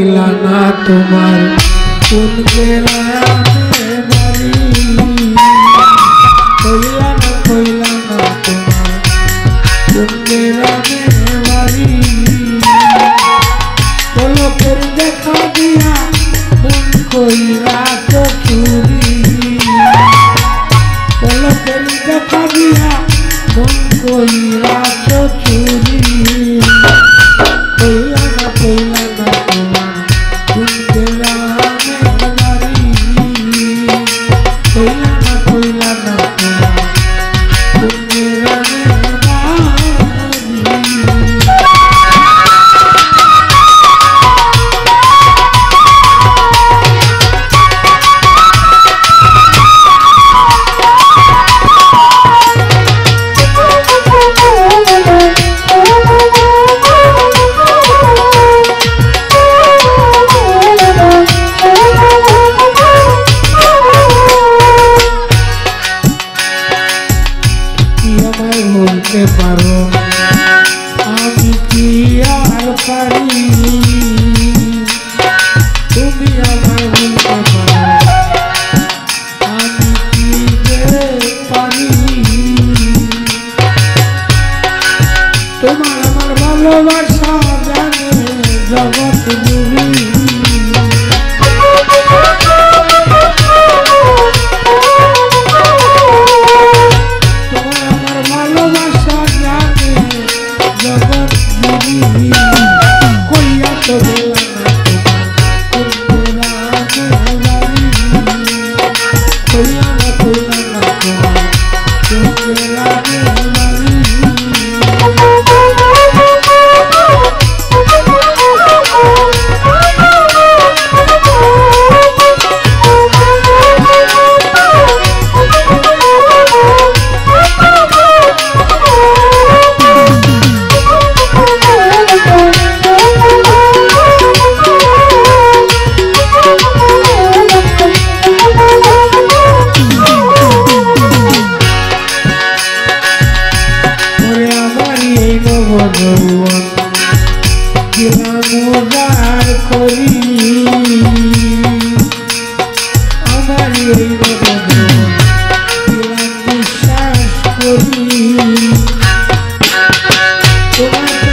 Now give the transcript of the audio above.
কইলা না তোমার কোন গ্রামে বাড়ি, কইলা না তোমার কোন গ্রামে বাড়ি। পলকের দেখা দিয়া মন কইরা তো চুরি, পলকের দেখা দিয়া মন কইরা তো চুরি। কইলা না তোমার কোন গ্রামে বাড়ি, কইলা না তোমার কোন গ্রামে বলতে পারো আমি কি আর পারি, তুমি আমায় বলতে পারো আমি কি যে পারি। তোমার আমার ভালোবাসা জানে জগৎ জুড়ি, কইয়া তো কইলা না গ্রামোদার করি আমার এই বিশ্বাস করি তোমার